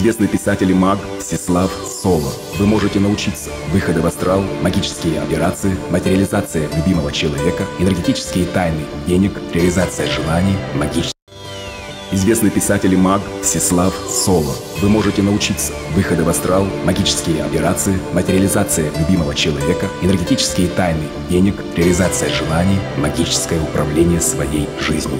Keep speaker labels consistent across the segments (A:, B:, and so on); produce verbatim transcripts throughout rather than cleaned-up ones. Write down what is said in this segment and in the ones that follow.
A: Известный писатель и маг Всеслав Соло. Вы можете научиться выходу в астрал, магические операции, материализация любимого человека, энергетические тайны денег, реализация желаний, магические... Известный писатель и маг Всеслав Соло. Вы можете научиться выходу в астрал, магические операции, материализация любимого человека, энергетические тайны денег, реализация желаний, магическое управление своей жизнью.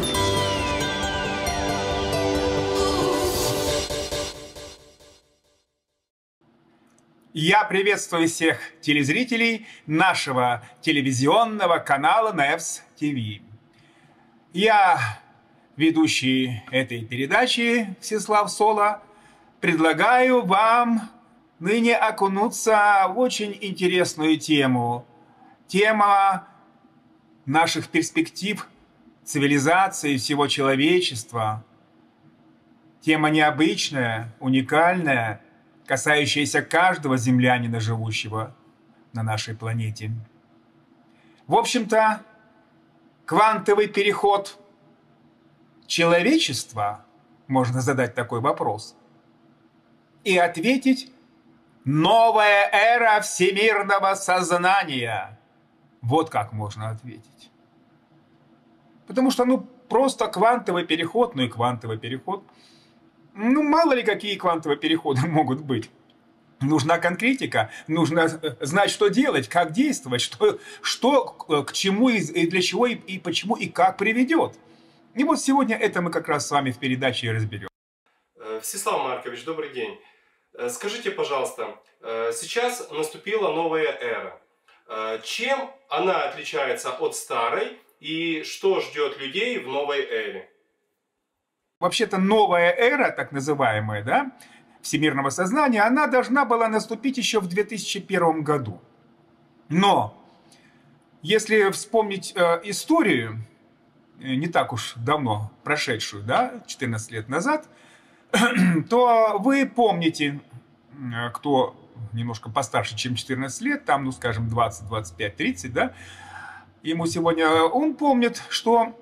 B: Я приветствую всех телезрителей нашего телевизионного канала Невс ТВ. Я, ведущий этой передачи Всеслав Соло, предлагаю вам ныне окунуться в очень интересную тему. Тема наших перспектив цивилизации всего человечества. Тема необычная, уникальная, касающаяся каждого землянина, живущего на нашей планете. В общем-то, квантовый переход человечества, можно задать такой вопрос, и ответить: новая эра всемирного сознания. Вот как можно ответить. Потому что, ну, просто квантовый переход, ну и квантовый переход. Ну, мало ли какие квантовые переходы могут быть. Нужна конкретика, нужно знать, что делать, как действовать, что, что к чему и для чего, и, и почему, и как приведет. И вот сегодня это мы как раз с вами в передаче и разберем.
C: Всеслав Маркович, добрый день. Скажите, пожалуйста, сейчас наступила новая эра. Чем она отличается от старой и что ждет людей в новой эре?
B: Вообще-то новая эра, так называемая, да, всемирного сознания, она должна была наступить еще в две тысячи первом году. Но, если вспомнить э, историю, э, не так уж давно прошедшую, да, четырнадцать лет назад, то вы помните, э, кто немножко постарше, чем четырнадцать лет, там, ну, скажем, двадцать, двадцать пять, тридцать, да, ему сегодня, он помнит, что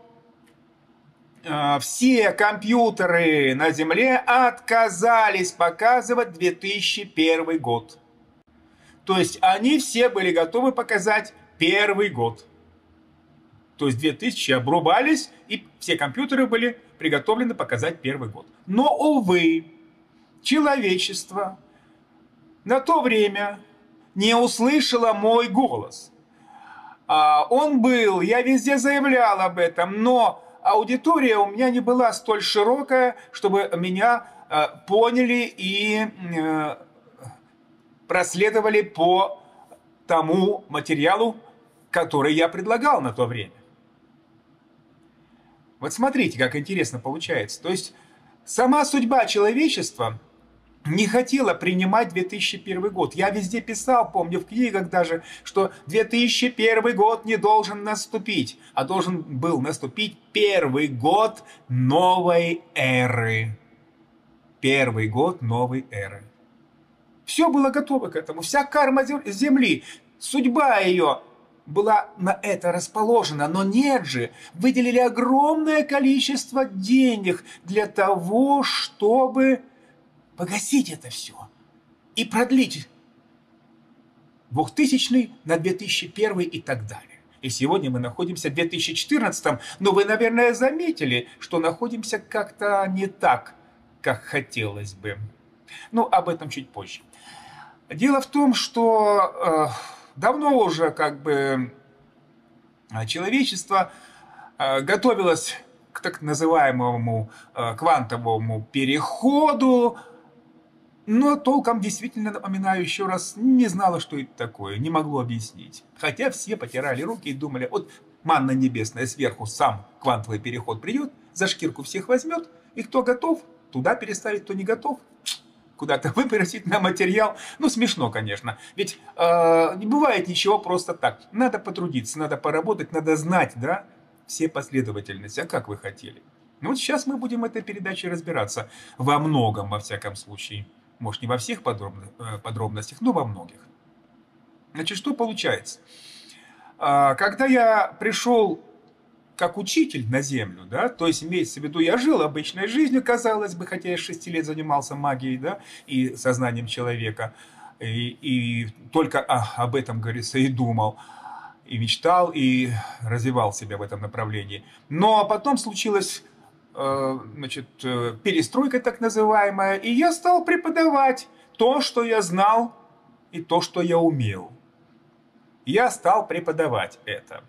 B: все компьютеры на Земле отказались показывать две тысячи первый год. То есть они все были готовы показать первый год. То есть две тысячи обрубались, и все компьютеры были приготовлены показать первый год. Но, увы, человечество на то время не услышало мой голос. Он был, я везде заявлял об этом, но аудитория у меня не была столь широкая, чтобы меня э, поняли и э, проследовали по тому материалу, который я предлагал на то время. Вот смотрите, как интересно получается. То есть сама судьба человечества не хотела принимать две тысячи первый год. Я везде писал, помню в книгах даже, что две тысячи первый год не должен наступить, а должен был наступить первый год новой эры. Первый год новой эры. Все было готово к этому. Вся карма Земли, судьба ее была на это расположена. Но нет же, выделили огромное количество денег для того, чтобы погасить это все и продлить двухтысячный на две тысячи первый и так далее. И сегодня мы находимся в две тысячи четырнадцатом, но вы, наверное, заметили, что находимся как-то не так, как хотелось бы. Ну, об этом чуть позже. Дело в том, что э, давно уже как бы человечество э, готовилось к так называемому э, квантовому переходу, но толком, действительно, напоминаю еще раз, не знала, что это такое, не могло объяснить. Хотя все потирали руки и думали, вот манна небесная сверху, сам квантовый переход придет, за шкирку всех возьмет, и кто готов, туда переставить, кто не готов, куда-то выбросить на материал. Ну, смешно, конечно, ведь э, не бывает ничего просто так. Надо потрудиться, надо поработать, надо знать, да, все последовательности. А как вы хотели? Ну, вот сейчас мы будем в этой передаче разбираться во многом, во всяком случае. Может, не во всех подробностях, но во многих. Значит, что получается? Когда я пришел как учитель на землю, да, то есть имеется в виду, я жил обычной жизнью, казалось бы, хотя я с шести лет занимался магией, да, и сознанием человека, и, и только а, об этом, говорится, и думал, и мечтал, и развивал себя в этом направлении. Но потом случилась, э, значит, перестройка так называемая, и я стал преподавать то, что я знал, и то, что я умел. Я стал преподавать это.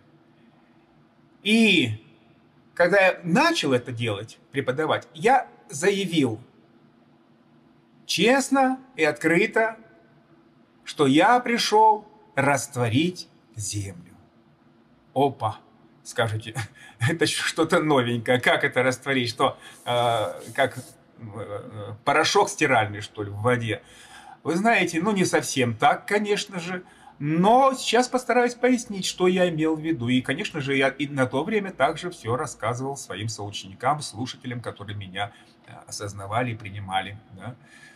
B: И когда я начал это делать, преподавать, я заявил честно и открыто, что я пришел растворить землю. Опа! Скажете, это что-то новенькое. Как это растворить? Что, э, как э, порошок стиральный, что ли, в воде? Вы знаете, ну не совсем так, конечно же. Но сейчас постараюсь пояснить, что я имел в виду. И, конечно же, я и на то время также все рассказывал своим соученикам, слушателям, которые меня осознавали и принимали. Да.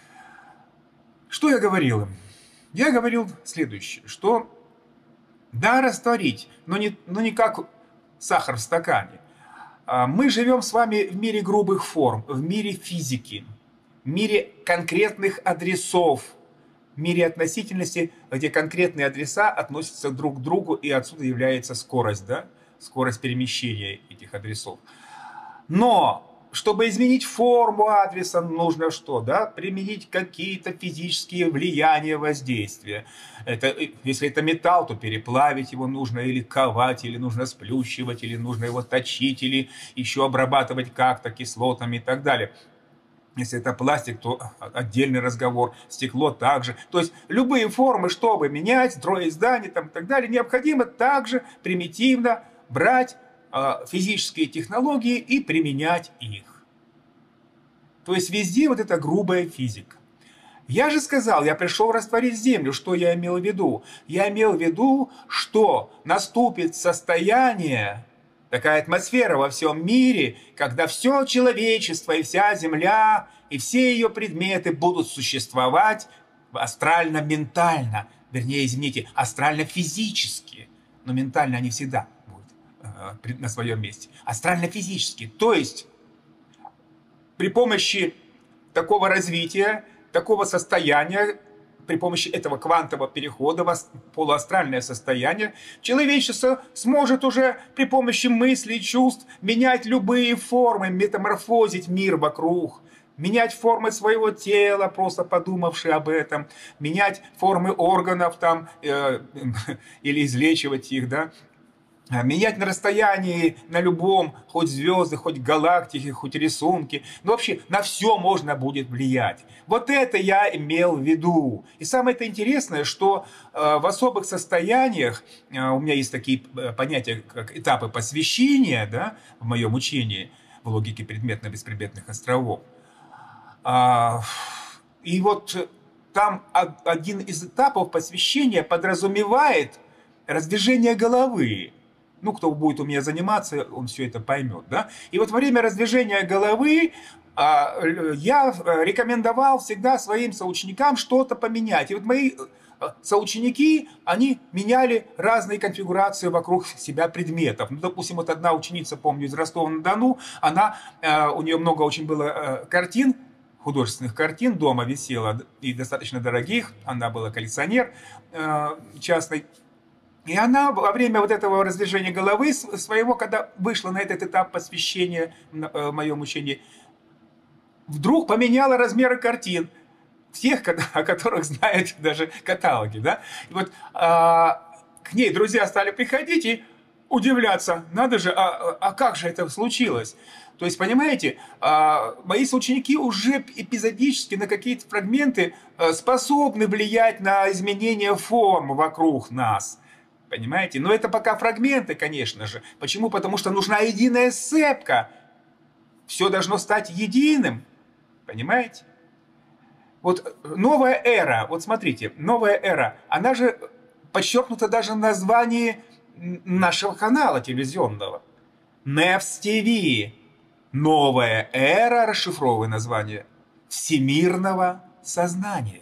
B: Что я говорил им? Я говорил следующее, что да, растворить, но не, но не как сахар в стакане. Мы живем с вами в мире грубых форм, в мире физики, в мире конкретных адресов, в мире относительности, где конкретные адреса относятся друг к другу, и отсюда является скорость, да? Скорость перемещения этих адресов. Но, чтобы изменить форму адреса, нужно что? Да? Применить какие-то физические влияния, воздействия. Это, если это металл, то переплавить его нужно, или ковать, или нужно сплющивать, или нужно его точить, или еще обрабатывать как-то кислотами и так далее. Если это пластик, то отдельный разговор, стекло также. То есть любые формы, чтобы менять, строить здания там, и так далее, необходимо также примитивно брать э, физические технологии и применять их. То есть везде вот эта грубая физика. Я же сказал, я пришел растворить землю. Что я имел в виду? Я имел в виду, что наступит состояние, такая атмосфера во всем мире, когда все человечество и вся Земля, и все ее предметы будут существовать астрально-ментально. Вернее, извините, астрально-физически. Но ментально они всегда будут э, на своем месте. Астрально-физически. То есть при помощи такого развития, такого состояния, при помощи этого квантового перехода в полуастральное состояние, человечество сможет уже при помощи мыслей, чувств менять любые формы, метаморфозить мир вокруг, менять формы своего тела, просто подумавши об этом, менять формы органов там, э, или излечивать их, да, менять на расстоянии, на любом, хоть звезды, хоть галактики, хоть рисунки. Ну, вообще, на все можно будет влиять. Вот это я имел в виду. И самое это интересное, что э, в особых состояниях, э, у меня есть такие понятия, как этапы посвящения, да, в моем учении, в логике предметно-беспредметных островов. А, и вот там один из этапов посвящения подразумевает раздвижение головы. Ну, кто будет у меня заниматься, он все это поймет, да. И вот во время раздвижения головы а, я рекомендовал всегда своим соученикам что-то поменять. И вот мои соученики, они меняли разные конфигурации вокруг себя предметов. Ну, допустим, вот одна ученица, помню, из Ростова-на-Дону, она, у нее много очень было картин, художественных картин дома висела, и достаточно дорогих, она была коллекционер частный. И она во время вот этого раздвижения головы своего, когда вышла на этот этап посвящения в моем учении, вдруг поменяла размеры картин, всех, о которых знают даже каталоги. Да? И вот а, к ней друзья стали приходить и удивляться, надо же, а, а как же это случилось? То есть, понимаете, а, мои соученики уже эпизодически на какие-то фрагменты способны влиять на изменение форм вокруг нас. Понимаете? Но это пока фрагменты, конечно же. Почему? Потому что нужна единая сцепка. Все должно стать единым. Понимаете? Вот новая эра, вот смотрите, новая эра, она же подчеркнута даже в названии нашего канала телевизионного. Невс ТВ. Новая эра, расшифровывая название, всемирного сознания.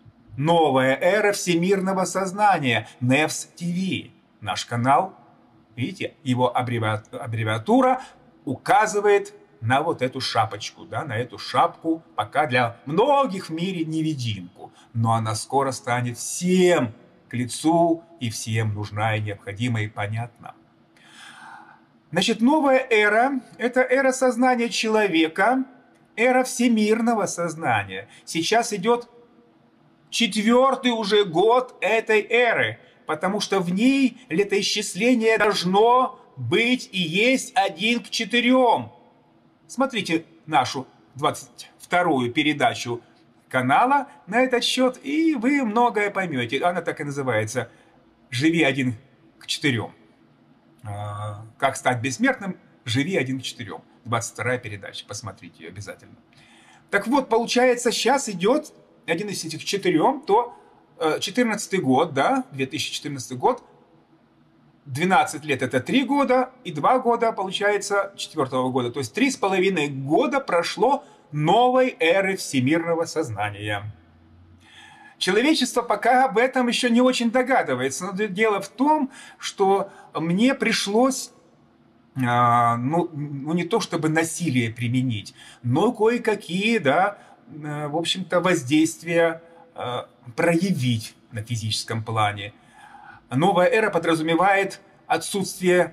B: Новая эра всемирного сознания, Невс ТВ, наш канал, видите, его аббревиатура указывает на вот эту шапочку, да, на эту шапку, пока для многих в мире невидимку. Но она скоро станет всем к лицу и всем нужна и необходима и понятна. Значит, новая эра – это эра сознания человека, эра всемирного сознания. Сейчас идет четвертый уже год этой эры, потому что в ней летоисчисление должно быть и есть один к четырем. Смотрите нашу двадцать вторую передачу канала на этот счет, и вы многое поймете. Она так и называется «Живи один к четырем». Как стать бессмертным? Живи один к четырем. двадцать вторая передача. Посмотрите ее обязательно. Так вот, получается, сейчас идет один из этих четырем, то четырнадцатый год, да, две тысячи четырнадцатый год, двенадцать лет это три года, и два года, получается, четвертого года. То есть три с половиной года прошло новой эры всемирного сознания. Человечество пока об этом еще не очень догадывается. Но дело в том, что мне пришлось, а, ну, ну, не то чтобы насилие применить, но кое-какие, да, в общем-то, воздействия а, проявить на физическом плане. Новая эра подразумевает отсутствие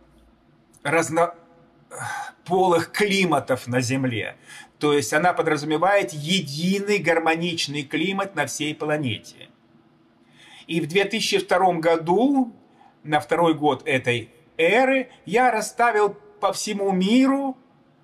B: разнополых климатов на Земле. То есть она подразумевает единый гармоничный климат на всей планете. И в две тысячи втором году, на второй год этой эры, я расставил по всему миру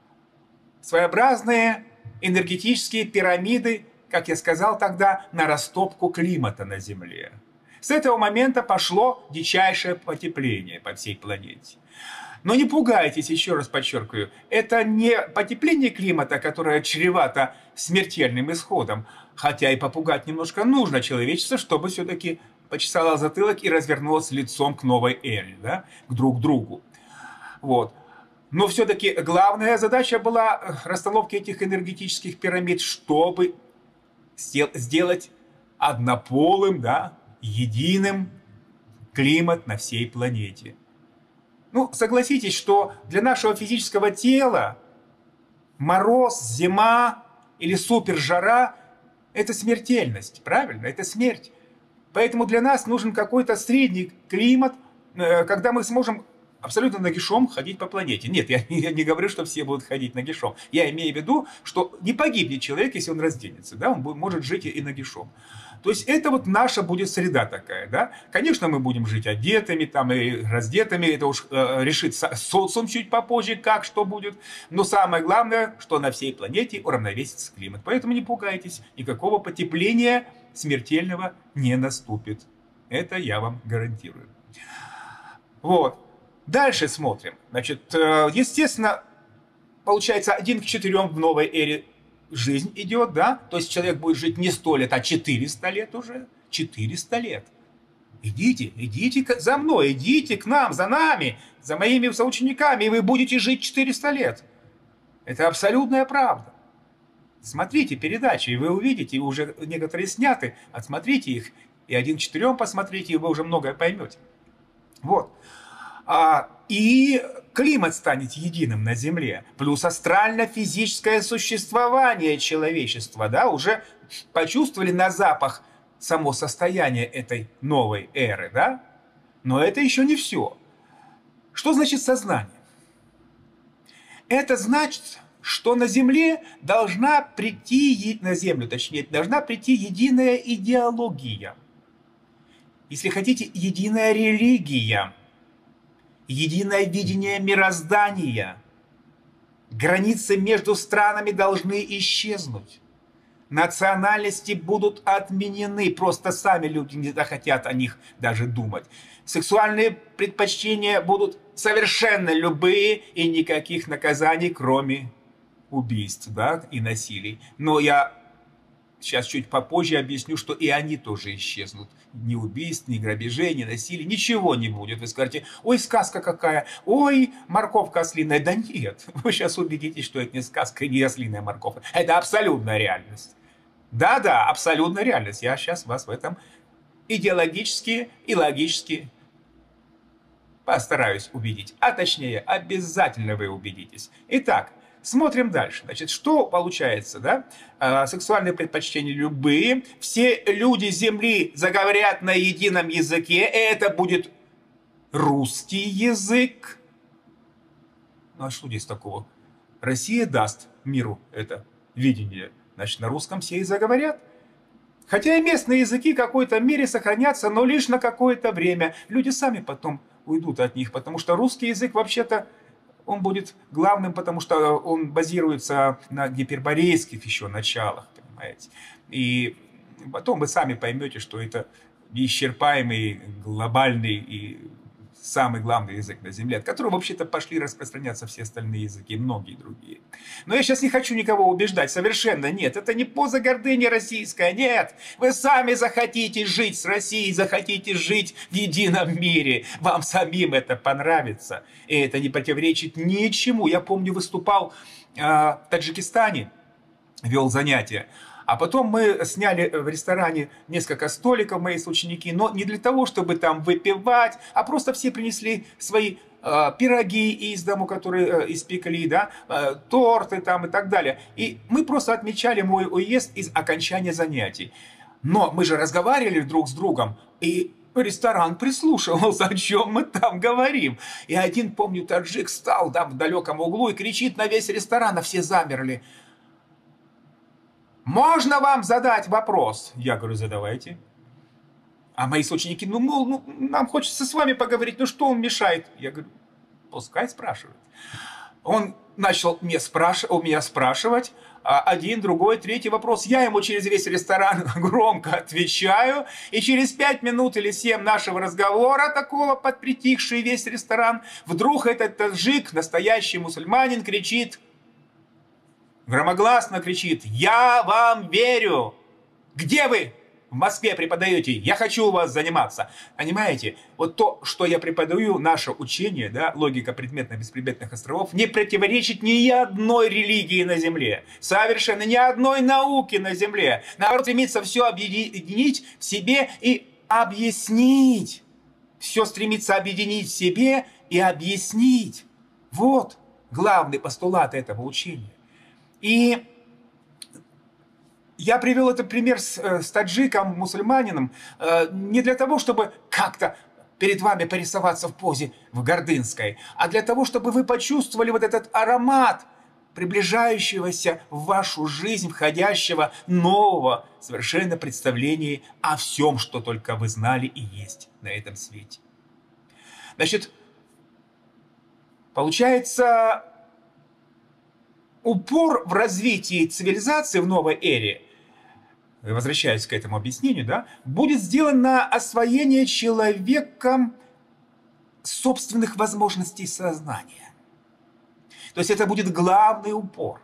B: своеобразные энергетические пирамиды, как я сказал тогда, на растопку климата на Земле. С этого момента пошло дичайшее потепление по всей планете. Но не пугайтесь, еще раз подчеркиваю, это не потепление климата, которое чревато смертельным исходом, хотя и попугать немножко нужно человечество, чтобы все-таки почесало затылок и развернулось лицом к новой эре, да, к друг другу. Вот. Но все-таки главная задача была расстановки этих энергетических пирамид, чтобы сделать однополым, да, единым климат на всей планете. Ну, согласитесь, что для нашего физического тела мороз, зима или супержара – это смертельность, правильно? Это смерть. Поэтому для нас нужен какой-то средний климат, когда мы сможем абсолютно нагишом ходить по планете. Нет, я не, я не говорю, что все будут ходить нагишом. Я имею в виду, что не погибнет человек, если он разденется. Да? Он будет, может жить и нагишом. То есть это вот наша будет среда такая. Да? Конечно, мы будем жить одетыми там, и раздетыми. Это уж э, решит социум чуть попозже, как, что будет. Но самое главное, что на всей планете уравновесится климат. Поэтому не пугайтесь. Никакого потепления смертельного не наступит. Это я вам гарантирую. Вот. Дальше смотрим. Значит, естественно, получается, один к четырем в новой эре жизнь идет, да? То есть человек будет жить не сто лет, а четыреста лет уже. четыреста лет. Идите, идите за мной, идите к нам, за нами, за моими соучениками, и вы будете жить четыреста лет. Это абсолютная правда. Смотрите передачи, и вы увидите, уже некоторые сняты, отсмотрите их, и один к четырем посмотрите, и вы уже многое поймете. Вот. И климат станет единым на Земле, плюс астрально-физическое существование человечества, да, уже почувствовали на запах само состояние этой новой эры, да? Но это еще не все. Что значит сознание? Это значит, что на Земле должна прийти, на Землю точнее, должна прийти единая идеология. Если хотите, единая религия. Единое видение мироздания. Границы между странами должны исчезнуть. Национальности будут отменены. Просто сами люди не захотят о них даже думать. Сексуальные предпочтения будут совершенно любые и никаких наказаний, кроме убийств, да, и насилий. Но я сейчас чуть попозже объясню, что и они тоже исчезнут. Ни убийств, ни грабежей, ни насилия, ничего не будет. Вы скажете, ой, сказка какая, ой, морковка ослиная. Да нет, вы сейчас убедитесь, что это не сказка и не ослиная морковка. Это абсолютная реальность. Да-да, абсолютная реальность. Я сейчас вас в этом идеологически и логически постараюсь убедить. А точнее, обязательно вы убедитесь. Итак, смотрим дальше. Значит, что получается, да? А, сексуальные предпочтения любые. Все люди Земли заговорят на едином языке. Это будет русский язык. Ну а что здесь такого? Россия даст миру это видение. Значит, на русском все и заговорят. Хотя и местные языки в какой-то мере сохранятся, но лишь на какое-то время. Люди сами потом уйдут от них, потому что русский язык вообще-то он будет главным, потому что он базируется на гиперборейских еще началах, понимаете. И потом вы сами поймете, что это неисчерпаемый, глобальный и самый главный язык на Земле, от которого вообще-то пошли распространяться все остальные языки, и многие другие. Но я сейчас не хочу никого убеждать, совершенно нет. Это не поза гордыни российская, нет. Вы сами захотите жить с Россией, захотите жить в едином мире. Вам самим это понравится. И это не противоречит ничему. Я помню, выступал э, в Таджикистане, вел занятия. А потом мы сняли в ресторане несколько столиков, мои ученики, но не для того, чтобы там выпивать, а просто все принесли свои э, пироги из дому, которые э, испекли, да, э, торты там и так далее. И мы просто отмечали мой уезд из окончания занятий. Но мы же разговаривали друг с другом, и ресторан прислушивался, о чем мы там говорим. И один, помню, таджик встал там в далеком углу и кричит на весь ресторан, а все замерли. «Можно вам задать вопрос?» Я говорю, задавайте. А мои соученики, ну, мол, ну, нам хочется с вами поговорить, ну что он мешает? Я говорю, пускай спрашивает. Он начал мне спраш... у меня спрашивать, один, другой, третий вопрос. Я ему через весь ресторан громко отвечаю, и через пять минут или семь нашего разговора, такого подпритихший весь ресторан, вдруг этот таджик, настоящий мусульманин, кричит, громогласно кричит, «Я вам верю! Где вы в Москве преподаете? Я хочу у вас заниматься!» Понимаете, вот то, что я преподаю, наше учение, да, логика предметно-беспредметных островов, не противоречит ни одной религии на Земле. Совершенно ни одной науки на Земле. Наоборот, стремится все объединить в себе и объяснить. Все стремится объединить в себе и объяснить. Вот главный постулат этого учения. И я привел этот пример с, с таджиком, мусульманином, э, не для того, чтобы как-то перед вами порисоваться в позе в Гордынской, а для того, чтобы вы почувствовали вот этот аромат приближающегося в вашу жизнь, входящего нового совершенно представления о всем, что только вы знали и есть на этом свете. Значит, получается, упор в развитии цивилизации в новой эре, возвращаясь к этому объяснению, да, будет сделан на освоение человеком собственных возможностей сознания. То есть это будет главный упор.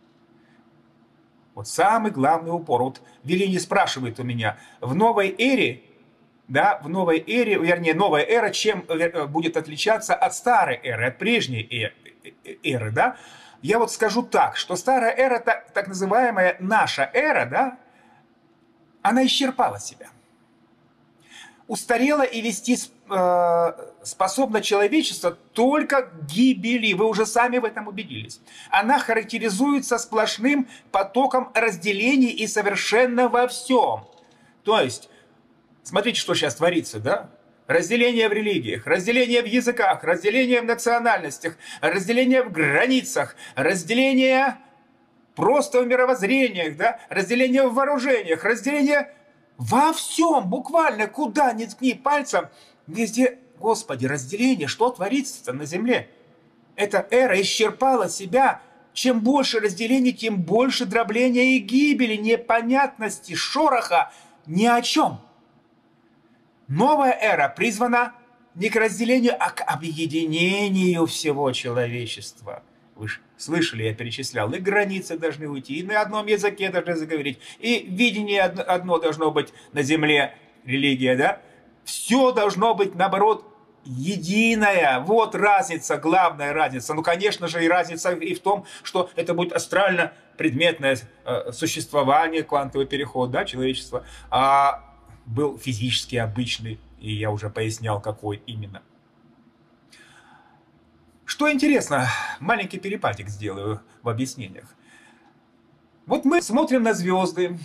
B: Вот самый главный упор. Вот Велини спрашивает у меня, в новой эре, да, в новой эре, вернее, новая эра чем будет отличаться от старой эры, от прежней эры, да? Я вот скажу так, что старая эра, так, так называемая наша эра, да, она исчерпала себя. Устарела и вести э, способно человечество только к гибели. Вы уже сами в этом убедились. Она характеризуется сплошным потоком разделений и совершенно во всем. То есть, смотрите, что сейчас творится, да? Разделение в религиях, разделение в языках, разделение в национальностях, разделение в границах, разделение просто в мировоззрениях, да? Разделение в вооружениях, разделение во всем, буквально, куда ни ткни пальцем, везде, Господи, разделение, что творится на земле? Эта эра исчерпала себя. Чем больше разделений, тем больше дробления и гибели, непонятности, шороха, ни о чем. Новая эра призвана не к разделению, а к объединению всего человечества. Вы же слышали, я перечислял, и границы должны уйти, и на одном языке должны заговорить, и видение одно должно быть на земле, религия, да? Все должно быть, наоборот, единое. Вот разница, главная разница. Ну, конечно же, и разница и в том, что это будет астрально-предметное э, существование, квантовый переход, да, человечества, а был физически обычный, и я уже пояснял, какой именно. Что интересно, маленький перепадик сделаю в объяснениях. Вот мы смотрим на звезды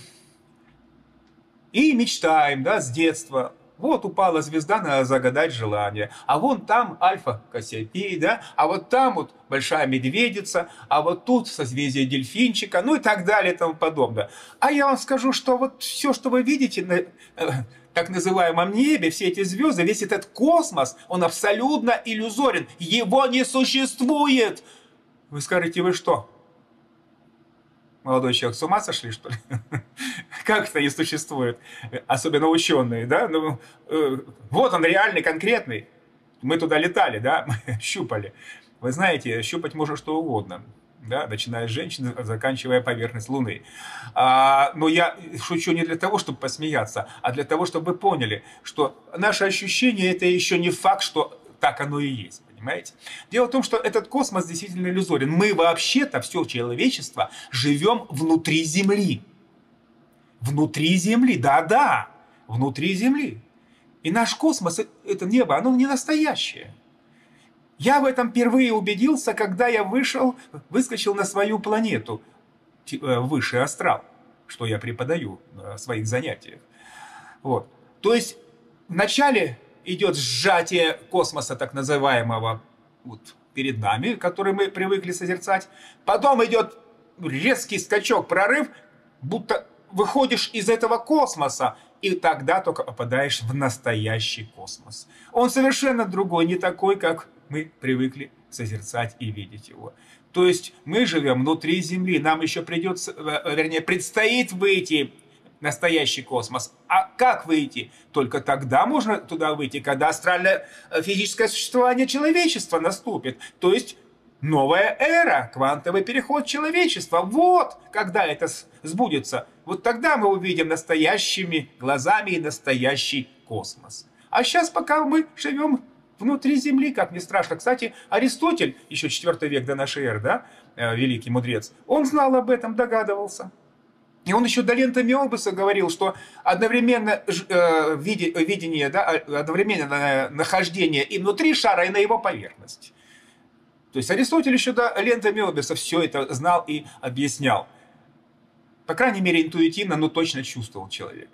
B: и мечтаем, да, с детства. Вот упала звезда, надо загадать желание. А вон там Альфа Кассиопеи, да, а вот там вот Большая Медведица, а вот тут созвездие Дельфинчика, ну и так далее и тому подобное. А я вам скажу, что вот все, что вы видите на э, так называемом небе, все эти звезды, весь этот космос, он абсолютно иллюзорен. Его не существует. Вы скажете, вы что? Молодой человек, с ума сошли, что ли? Как это не существует? Особенно ученые, да? Ну, э, вот он реальный, конкретный. Мы туда летали, да? Мы щупали. Вы знаете, щупать можно что угодно. Да? Начиная с женщины, заканчивая поверхность Луны. А, но я шучу не для того, чтобы посмеяться, а для того, чтобы вы поняли, что наше ощущение – это еще не факт, что так оно и есть. Понимаете? Дело в том, что этот космос действительно иллюзорен. Мы вообще-то, все человечество, живем внутри Земли. Внутри Земли, да-да, внутри Земли. И наш космос, это небо, оно не настоящее. Я в этом впервые убедился, когда я вышел, выскочил на свою планету, высший астрал, что я преподаю на своих занятиях. Вот. То есть вначале идет сжатие космоса, так называемого, вот, перед нами, который мы привыкли созерцать. Потом идет резкий скачок, прорыв, будто выходишь из этого космоса, и тогда только попадаешь в настоящий космос. Он совершенно другой, не такой, как мы привыкли созерцать и видеть его. То есть мы живем внутри Земли, нам еще придется, вернее, предстоит выйти в настоящий космос. А как выйти? Только тогда можно туда выйти, когда астральное физическое существование человечества наступит. То есть новая эра, квантовый переход человечества. Вот когда это сбудется. Вот тогда мы увидим настоящими глазами и настоящий космос. А сейчас пока мы живем внутри Земли, как не страшно. Кстати, Аристотель, еще четвёртый век до нашей эры, да, великий мудрец, он знал об этом, догадывался. И он еще до ленты Мёбиуса говорил, что одновременно э, видение, да, одновременно нахождение и внутри шара, и на его поверхности. То есть Аристотель еще до ленты Мёбиуса все это знал и объяснял. По крайней мере, интуитивно, но точно чувствовал человек.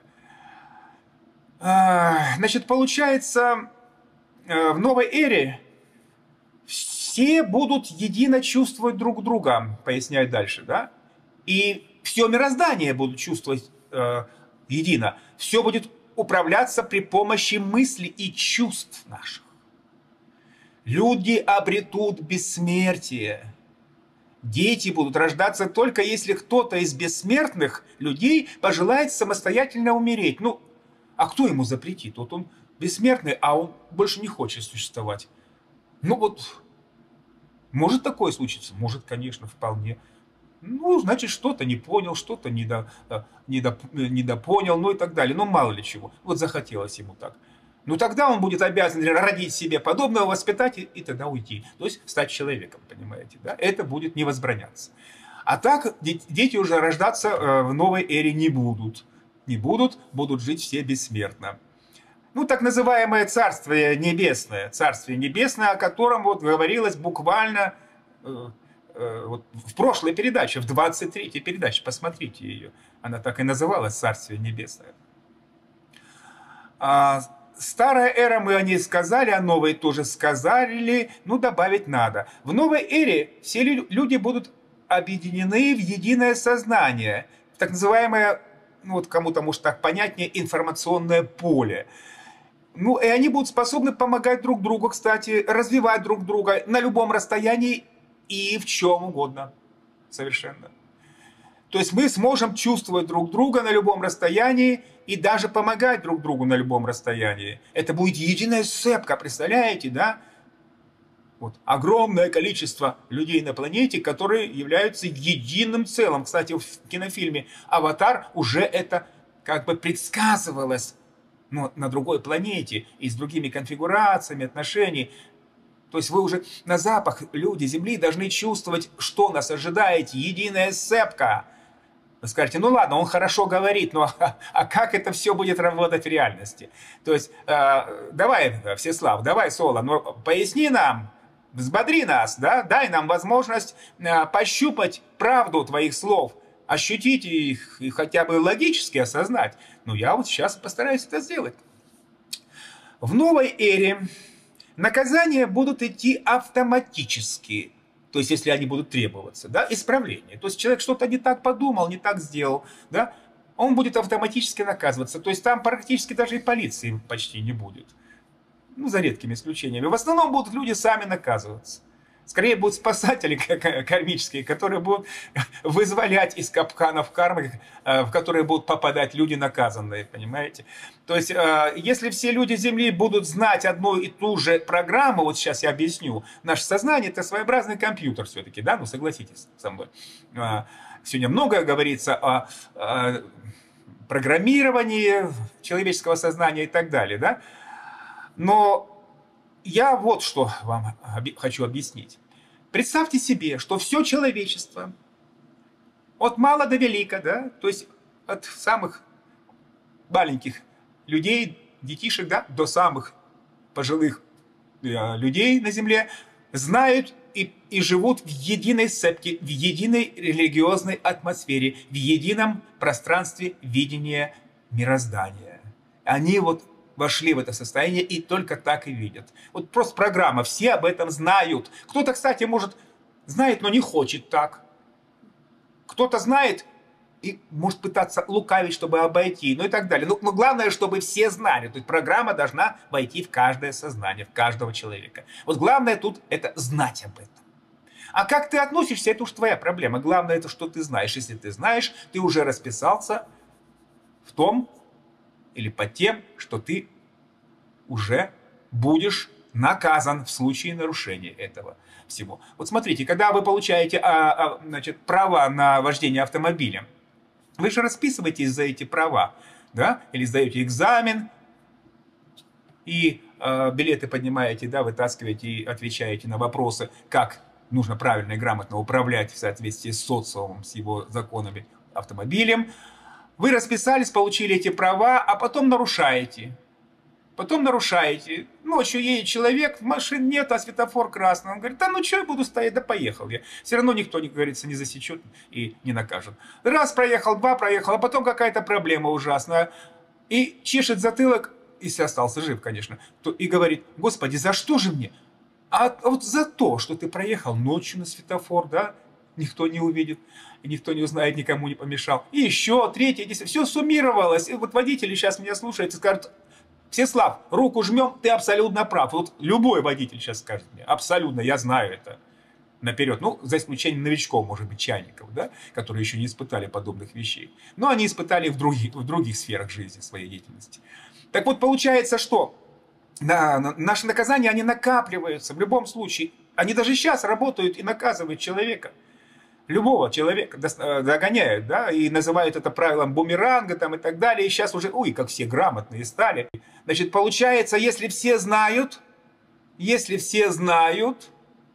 B: Значит, получается, в новой эре все будут едино чувствовать друг друга, поясняю дальше, да? И все мироздание будут чувствовать э, едино. Все будет управляться при помощи мыслей и чувств наших. Люди обретут бессмертие. Дети будут рождаться только если кто-то из бессмертных людей пожелает самостоятельно умереть. Ну, а кто ему запретит? Вот он бессмертный, а он больше не хочет существовать. Ну вот, может такое случиться? Может, конечно, вполне. Ну, значит, что-то не понял, что-то недо, недо, недопонял, ну и так далее. Ну, мало ли чего. Вот захотелось ему так. Ну, тогда он будет обязан родить себе подобного, воспитать и, и тогда уйти. То есть стать человеком, понимаете, да? Это будет не возбраняться. А так дети уже рождаться в новой эре не будут. Не будут, будут жить все бессмертно. Ну, так называемое Царствие Небесное. Царствие Небесное, о котором вот говорилось буквально э, э, вот в прошлой передаче, в двадцать третьей передаче. Посмотрите ее. Она так и называлась «Царствие Небесное». А старая эра, мы о ней сказали, о новой тоже сказали, ну, добавить надо. В новой эре все люди будут объединены в единое сознание, в так называемое, ну, вот кому-то может так понятнее, информационное поле. Ну, и они будут способны помогать друг другу, кстати, развивать друг друга на любом расстоянии и в чем угодно. Совершенно. То есть мы сможем чувствовать друг друга на любом расстоянии и даже помогать друг другу на любом расстоянии. Это будет единая сцепка, представляете, да? Вот. Огромное количество людей на планете, которые являются единым целым. Кстати, в кинофильме «Аватар» уже это как бы предсказывалось, но на другой планете и с другими конфигурациями отношений. То есть вы уже на запах, люди Земли, должны чувствовать, что нас ожидает, единая сцепка. Вы скажете, ну ладно, он хорошо говорит, но а, а как это все будет работать в реальности? То есть, э, давай, Всеслав, давай, Соло, но поясни нам, взбодри нас, да, дай нам возможность а, пощупать правду твоих слов, ощутить их и хотя бы логически осознать. Ну, я вот сейчас постараюсь это сделать. В новой эре наказания будут идти автоматически, то есть если они будут требоваться, да, исправление. То есть человек что-то не так подумал, не так сделал, да, он будет автоматически наказываться. То есть там практически даже и полиции почти не будет. Ну, за редкими исключениями. В основном будут люди сами наказываться. Скорее будут спасатели кармические, которые будут вызволять из капканов кармы, в которые будут попадать люди наказанные, понимаете? То есть, если все люди Земли будут знать одну и ту же программу, вот сейчас я объясню, наше сознание — это своеобразный компьютер все-таки, да, ну согласитесь со мной. Сегодня много говорится о, о программировании человеческого сознания и так далее, да? Но я вот что вам хочу объяснить. Представьте себе, что все человечество, от мала до велика, да, то есть от самых маленьких людей, детишек, да, до самых пожилых э, людей на земле, знают и, и живут в единой сцепке, в единой религиозной атмосфере, в едином пространстве видения мироздания. Они вот вошли в это состояние и только так и видят. Вот просто программа, все об этом знают. Кто-то, кстати, может, знает, но не хочет так. Кто-то знает и может пытаться лукавить, чтобы обойти, ну и так далее. Но, но главное, чтобы все знали. То есть программа должна войти в каждое сознание, в каждого человека. Вот главное тут это знать об этом. А как ты относишься, это уж твоя проблема. Главное, это что ты знаешь. Если ты знаешь, ты уже расписался в том, или под тем, что ты уже будешь наказан в случае нарушения этого всего. Вот смотрите, когда вы получаете а, а, значит, права на вождение автомобилем, вы же расписываетесь за эти права, да? Или сдаете экзамен, и э, билеты поднимаете, да, вытаскиваете и отвечаете на вопросы, как нужно правильно и грамотно управлять в соответствии с социумом, с его законами автомобилем. Вы расписались, получили эти права, а потом нарушаете. Потом нарушаете. Ночью едет человек, машин нет, а светофор красный. Он говорит, да ну что я буду стоять, да поехал я. Все равно никто, не говорится, не засечет и не накажет. Раз проехал, два проехал, а потом какая-то проблема ужасная. И чешет затылок, если остался жив, конечно, то, и говорит, господи, за что же мне? А вот за то, что ты проехал ночью на светофор, да, никто не увидит, и никто не узнает, никому не помешал. И еще, третье, десятое, все суммировалось. И вот водители сейчас меня слушают и скажут, Всеслав, руку жмем, ты абсолютно прав. Вот любой водитель сейчас скажет мне, абсолютно, я знаю это наперед. Ну, за исключением новичков, может быть, чайников, да, которые еще не испытали подобных вещей. Но они испытали в других, в других сферах жизни, своей деятельности. Так вот, получается, что да, наши наказания, они накапливаются в любом случае. Они даже сейчас работают и наказывают человека. Любого человека догоняют, да, и называют это правилом бумеранга там, и так далее. И сейчас уже, ой, как все грамотные стали. Значит, получается, если все знают, если все знают,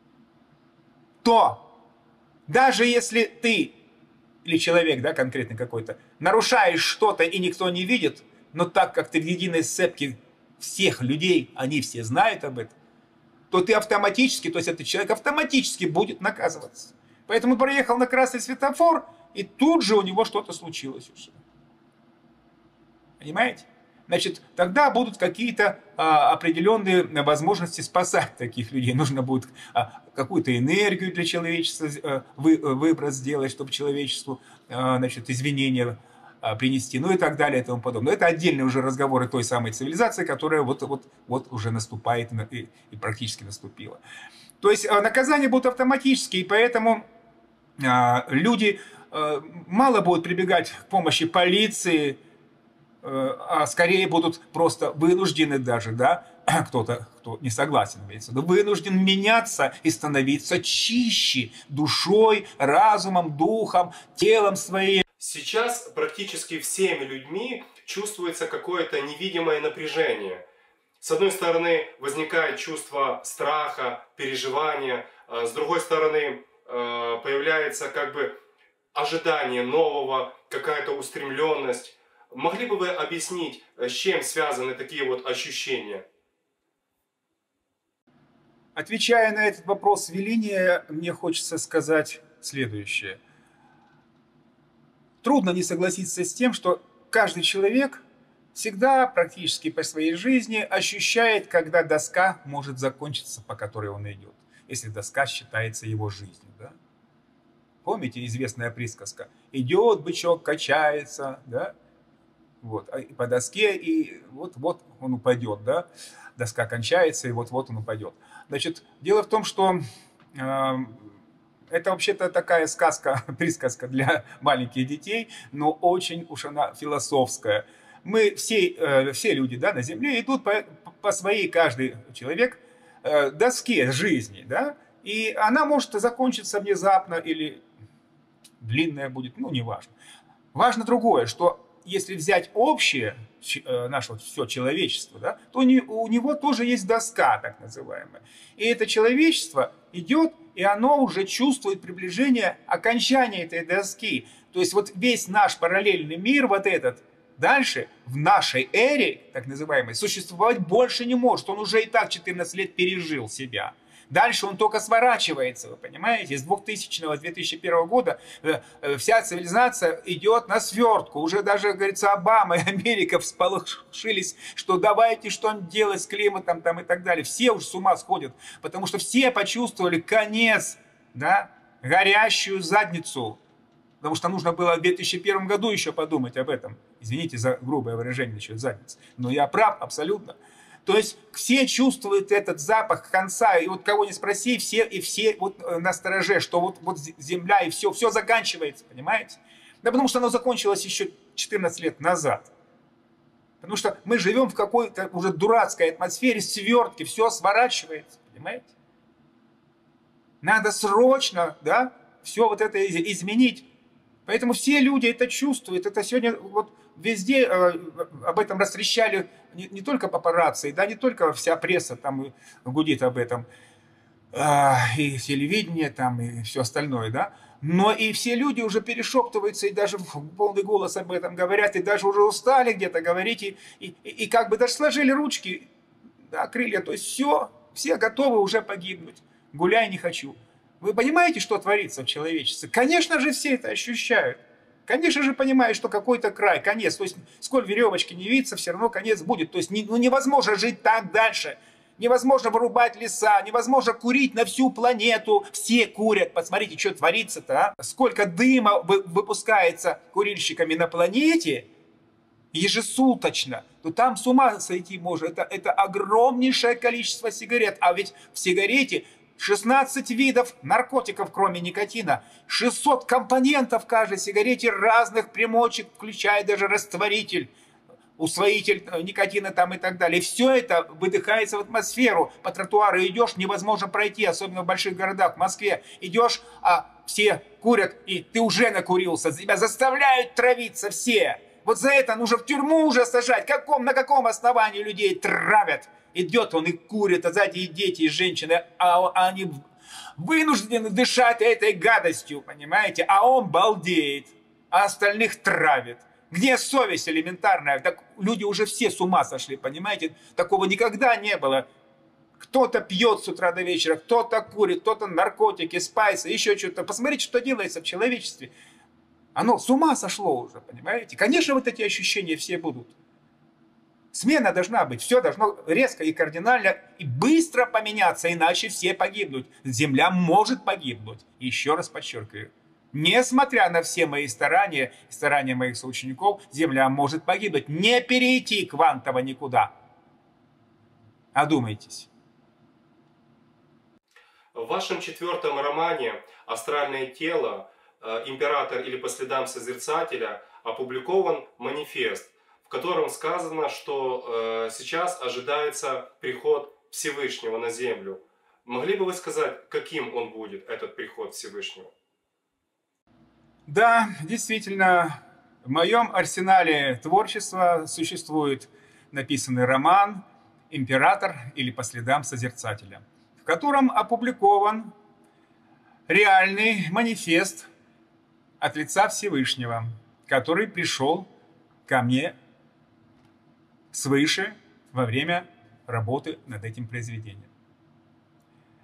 B: то даже если ты или человек, да, конкретно какой-то, нарушаешь что-то и никто не видит, но так как ты в единой сцепке всех людей, они все знают об этом, то ты автоматически, то есть этот человек автоматически будет наказываться. Поэтому проехал на красный светофор, и тут же у него что-то случилось уже. Понимаете? Значит, тогда будут какие-то а, определенные возможности спасать таких людей. Нужно будет а, какую-то энергию для человечества а, вы, выброс сделать, чтобы человечеству а, значит, извинения а, принести, ну и так далее и тому подобное. Это отдельные уже разговоры той самой цивилизации, которая вот, вот, вот уже наступает и, и практически наступила. То есть а, наказания будут автоматические, и поэтому а, люди а, мало будут прибегать к помощи полиции, а скорее будут просто вынуждены даже, да, кто-то, кто не согласен, имеется в виду, вынужден меняться и становиться чище душой, разумом, духом, телом своим.
C: Сейчас практически всеми людьми чувствуется какое-то невидимое напряжение. С одной стороны, возникает чувство страха, переживания, с другой стороны, появляется как бы ожидание нового, какая-то устремленность. Могли бы вы объяснить, с чем связаны такие вот ощущения?
B: Отвечая на этот вопрос веления, мне хочется сказать следующее. Трудно не согласиться с тем, что каждый человек всегда практически по своей жизни ощущает, когда доска может закончиться, по которой он идет, если доска считается его жизнью. Да? Помните известная присказка? Идет бычок, качается, да? Вот, по доске, и вот-вот он упадет, да? Доска кончается, и вот-вот он упадет. Значит, дело в том, что э, это вообще-то такая сказка, присказка для маленьких детей, но очень уж она философская. Мы все, э, все люди, да, на Земле идут по, по своей, каждый человек, э, доске жизни, да? И она может закончиться внезапно или длинная будет, ну, неважно. Важно другое, что если взять общее, наше вот все человечество, да, то у него тоже есть доска, так называемая. И это человечество идет, и оно уже чувствует приближение окончания этой доски. То есть вот весь наш параллельный мир, вот этот, дальше в нашей эре, так называемой, существовать больше не может. Он уже и так четырнадцать лет пережил себя. Дальше он только сворачивается, вы понимаете? С двухтысячного — две тысячи первого года вся цивилизация идет на свертку. Уже даже, говорится, Обама и Америка всполошились, что давайте что-нибудь делать с климатом там, и так далее. Все уже с ума сходят, потому что все почувствовали конец, да, горящую задницу. Потому что нужно было в две тысячи первом году еще подумать об этом. Извините за грубое выражение насчет задницы. Но я прав абсолютно. То есть все чувствуют этот запах конца, и вот кого не спроси, все и все вот на стороже, что вот, вот земля и все, все заканчивается, понимаете? Да потому что оно закончилось еще четырнадцать лет назад. Потому что мы живем в какой-то уже дурацкой атмосфере, свертки, все сворачивается, понимаете? Надо срочно, да, все вот это изменить. Поэтому все люди это чувствуют. Это сегодня вот везде э, об этом растрещали не, не только папарацци, да, не только вся пресса там гудит об этом, э, и телевидение там, и все остальное, да. Но и все люди уже перешептываются, и даже в полный голос об этом говорят, и даже уже устали где-то говорить, и, и, и как бы даже сложили ручки, да, крылья. То есть все, все готовы уже погибнуть. Гуляй не хочу. Вы понимаете, что творится в человечестве? Конечно же, все это ощущают. Конечно же, понимают, что какой-то край, конец. То есть, сколь веревочки не виться, все равно конец будет. То есть, не, ну, невозможно жить так дальше. Невозможно вырубать леса, невозможно курить на всю планету. Все курят. Посмотрите, что творится-то, а? Сколько дыма выпускается курильщиками на планете ежесуточно. То там с ума сойти можно. Это, это огромнейшее количество сигарет. А ведь в сигарете шестнадцать видов наркотиков, кроме никотина, шестьсот компонентов в каждой сигарете разных примочек, включая даже растворитель, усвоитель никотина там и так далее. И все это выдыхается в атмосферу. По тротуару идешь, невозможно пройти, особенно в больших городах. В Москве идешь, а все курят, и ты уже накурился. Тебя заставляют травиться все. Вот за это нужно в тюрьму уже сажать. Каком, на каком основании людей травят? Идет он и курит, а сзади и дети, и женщины, а они вынуждены дышать этой гадостью, понимаете? А он балдеет, а остальных травит. Где совесть элементарная? Так люди уже все с ума сошли, понимаете? Такого никогда не было. Кто-то пьет с утра до вечера, кто-то курит, кто-то наркотики, спайсы, еще что-то. Посмотрите, что делается в человечестве. Оно с ума сошло уже, понимаете? Конечно, вот эти ощущения все будут. Смена должна быть, все должно резко и кардинально и быстро поменяться, иначе все погибнут. Земля может погибнуть. Еще раз подчеркиваю, несмотря на все мои старания, старания моих соучеников, Земля может погибнуть. Не перейти квантово никуда. Одумайтесь.
C: В вашем четвертом романе «Астральное тело. Император или по следам Созерцателя» опубликован манифест, в котором сказано, что э, сейчас ожидается приход Всевышнего на землю. Могли бы вы сказать, каким он будет, этот приход Всевышнего?
B: Да, действительно, в моем арсенале творчества существует написанный роман «Император или по следам Созерцателя», в котором опубликован реальный манифест от лица Всевышнего, который пришел ко мне свыше во время работы над этим произведением.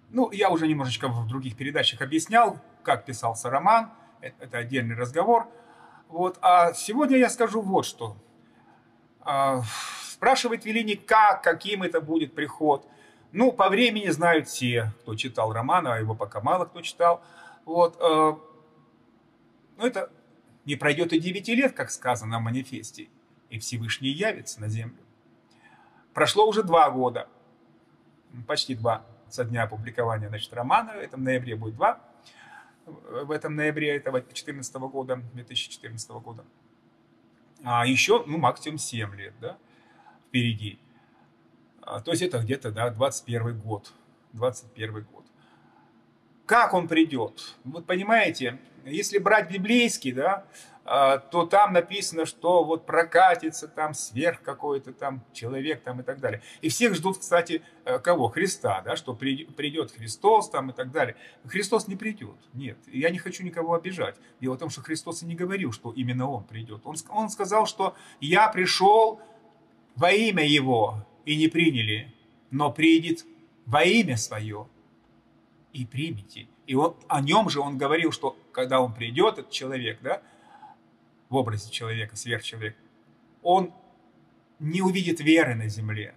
B: Ну, я уже немножечко в других передачах объяснял, как писался роман. Это, это отдельный разговор. Вот. А сегодня я скажу вот что. А, спрашивает Веллини, как, каким это будет приход. Ну, по времени знают все, кто читал роман, а его пока мало кто читал. Вот. А, ну, это не пройдет и девяти лет, как сказано в манифесте, и Всевышний явится на землю. Прошло уже два года, почти два, со дня опубликования, значит, романа. В этом ноябре будет два. В этом ноябре этого две тысячи четырнадцатого года, две тысячи четырнадцатого года. А еще, ну, максимум семь лет, да, впереди. А, то есть это где-то, да, двадцать первый год. двадцать первый год. Как он придет? Вот понимаете, если брать библейский, да, то там написано, что вот прокатится там сверх какой-то там человек там и так далее. И всех ждут, кстати, кого? Христа, да, что придет Христос там и так далее. Христос не придет, нет. Я не хочу никого обижать. Дело в том, что Христос и не говорил, что именно Он придет. Он, он сказал, что я пришел во имя Его, и не приняли, но придет во имя Свое, и примите. И он, о нем же он говорил, что когда он придет, этот человек, да, в образе человека, сверхчеловек, он не увидит веры на земле.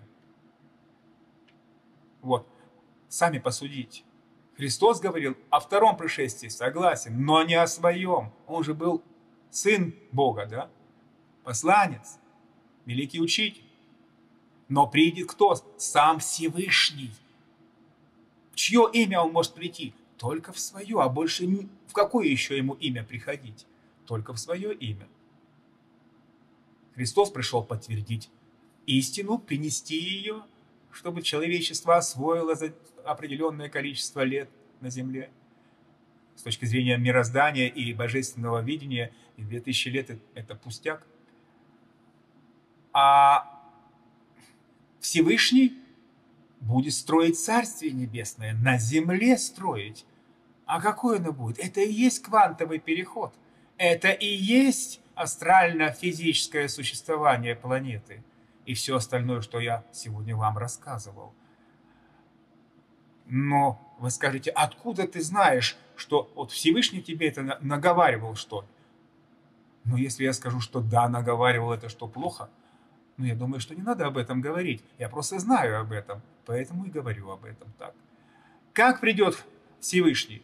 B: Вот. Сами посудите. Христос говорил о втором пришествии, согласен, но не о своем. Он же был сын Бога, да? Посланец, великий учитель. Но придет кто? Сам Всевышний. В чье имя он может прийти? Только в свое, а больше ни... в какое еще ему имя приходить? Только в свое имя. Христос пришел подтвердить истину, принести ее, чтобы человечество освоило за определенное количество лет на земле. С точки зрения мироздания и божественного видения, и две тысячи лет – это пустяк. А Всевышний будет строить Царствие Небесное, на земле строить. А какое оно будет? Это и есть квантовый переход. Это и есть астрально-физическое существование планеты. И все остальное, что я сегодня вам рассказывал. Но вы скажете, откуда ты знаешь, что вот Всевышний тебе это наговаривал, что ли? Ну, если я скажу, что да, наговаривал, это что, плохо? Ну, я думаю, что не надо об этом говорить. Я просто знаю об этом, поэтому и говорю об этом так. Как придет Всевышний?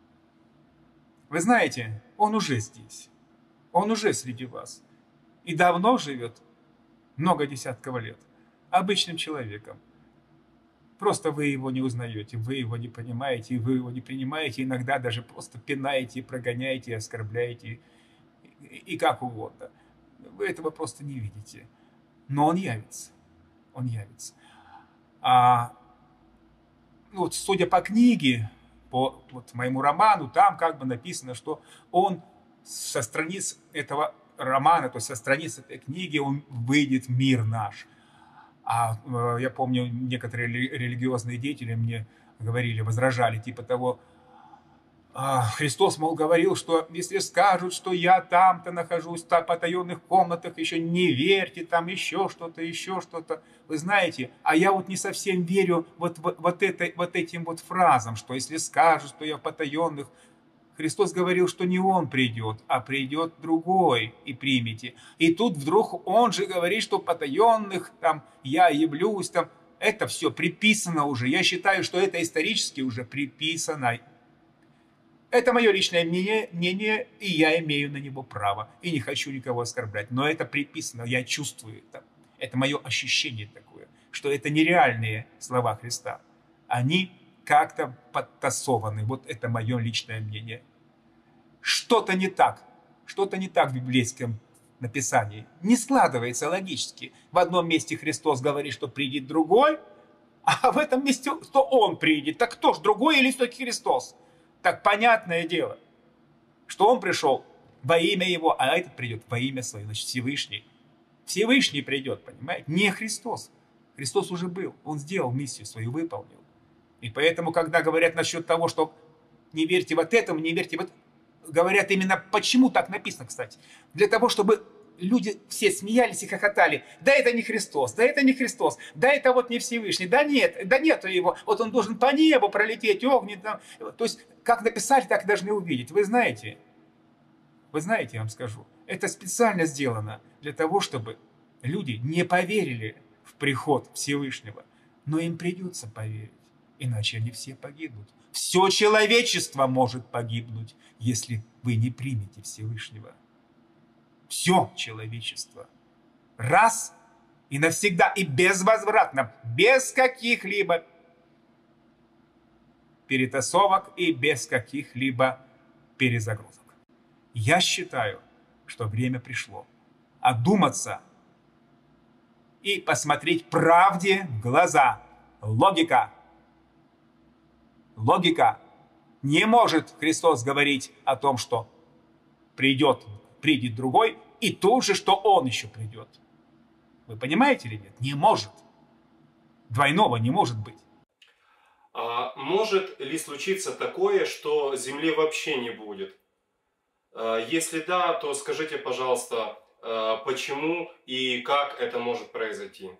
B: Вы знаете, Он уже здесь. Он уже среди вас. И давно живет, много десятков лет, обычным человеком. Просто вы его не узнаете, вы его не понимаете, вы его не принимаете, иногда даже просто пинаете, прогоняете, оскорбляете, и, и как угодно. Вы этого просто не видите. Но он явится. Он явится. А, вот, судя по книге, по вот, моему роману, там как бы написано, что он со страниц этого романа, то есть со страниц этой книги, он выйдет в мир наш. А э, я помню, некоторые религиозные деятели мне говорили, возражали, типа того, э, Христос, мол, говорил, что если скажут, что я там-то нахожусь, в потаенных комнатах, еще не верьте, там еще что-то, еще что-то. Вы знаете, а я вот не совсем верю вот, вот, вот, это, вот этим вот фразам, что если скажут, что я в потаенных. Христос говорил, что не Он придет, а придет другой, и примите. И тут вдруг Он же говорит, что потаенных, там, я явлюсь, там, это все приписано уже. Я считаю, что это исторически уже приписано. Это мое личное мнение, мнение, и я имею на него право. И не хочу никого оскорблять. Но это приписано, я чувствую это. Это мое ощущение такое, что это нереальные слова Христа. Они как-то подтасованы. Вот это мое личное мнение. Что-то не так. Что-то не так в библейском написании. Не складывается логически. В одном месте Христос говорит, что придет другой, а в этом месте, что Он придет. Так кто ж, другой или все-таки Христос? Так понятное дело, что Он пришел во имя Его, а этот придет во имя Свое. Значит, Всевышний. Всевышний придет, понимаете? Не Христос. Христос уже был. Он сделал миссию свою, выполнил. И поэтому, когда говорят насчет того, что не верьте вот этому, не верьте вот... Говорят именно, почему так написано, кстати. Для того, чтобы люди все смеялись и хохотали. Да это не Христос, да это не Христос, да это вот не Всевышний, да нет, да нету его. Вот он должен по небу пролететь, огнет. То есть, как написали, так должны увидеть. Вы знаете, вы знаете, я вам скажу, это специально сделано для того, чтобы люди не поверили в приход Всевышнего. Но им придется поверить, иначе они все погибнут. Все человечество может погибнуть, если вы не примете Всевышнего. Все человечество. Раз и навсегда, и безвозвратно, без каких-либо перетасовок и без каких-либо перезагрузок. Я считаю, что время пришло одуматься и посмотреть правде в глаза. Логика. Логика. Не может Христос говорить о том, что придет, придет другой, и тут же, что Он еще придет. Вы понимаете или нет? Не может. Двойного не может быть.
C: А может ли случиться такое, что Земли вообще не будет? Если да, то скажите, пожалуйста, почему и как это может произойти?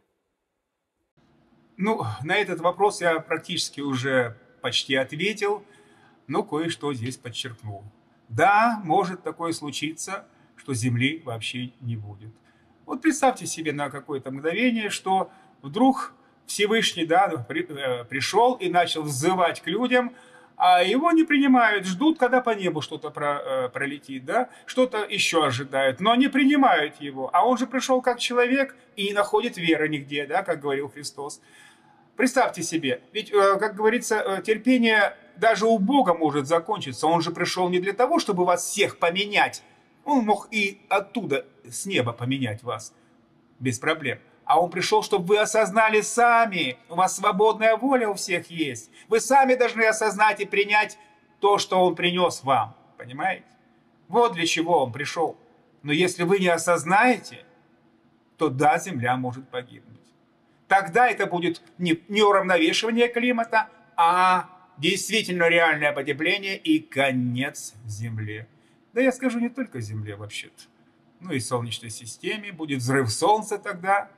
B: Ну, на этот вопрос я практически уже почти ответил, но кое-что здесь подчеркнул. Да, может такое случиться, что Земли вообще не будет. Вот представьте себе на какое-то мгновение, что вдруг Всевышний, да, при, э, пришел и начал взывать к людям, а его не принимают, ждут, когда по небу что-то про, э, пролетит, да, что-то еще ожидают, но не принимают его. А он же пришел как человек и не находит веры нигде, да, как говорил Христос. Представьте себе, ведь, э, как говорится, э, терпение даже у Бога может закончиться. Он же пришел не для того, чтобы вас всех поменять. Он мог и оттуда, с неба, поменять вас без проблем. А он пришел, чтобы вы осознали сами. У вас свободная воля у всех есть. Вы сами должны осознать и принять то, что он принес вам. Понимаете? Вот для чего он пришел. Но если вы не осознаете, то да, Земля может погибнуть. Тогда это будет не, не уравновешивание климата, а действительно реальное потепление и конец Земле. Да я скажу не только Земле вообще-то. Ну и Солнечной системе. Будет взрыв Солнца тогда.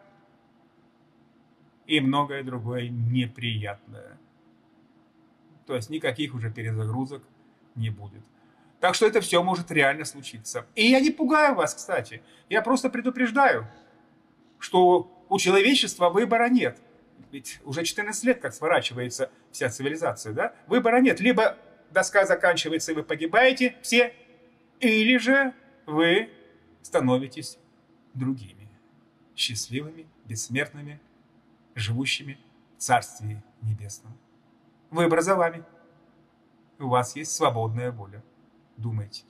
B: И многое другое неприятное. То есть никаких уже перезагрузок не будет. Так что это все может реально случиться. И я не пугаю вас, кстати. Я просто предупреждаю, что у человечества выбора нет. Ведь уже четырнадцать лет как сворачивается вся цивилизация, да? Выбора нет. Либо доска заканчивается, и вы погибаете все, или же вы становитесь другими. Счастливыми, бессмертными, живущими в Царстве Небесном. Выбор за вами. У вас есть свободная воля. Думайте.